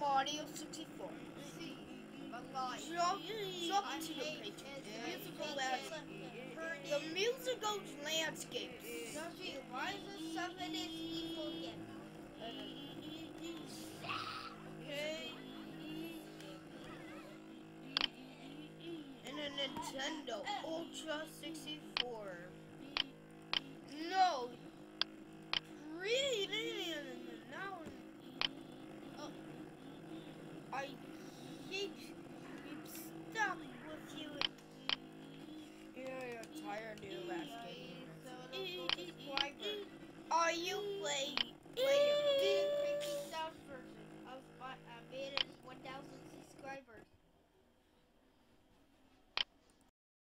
Mario 64. Jump to the page. The musical landscapes. Why is this stuff in this evil game? Okay. And a Nintendo Ultra 64. No,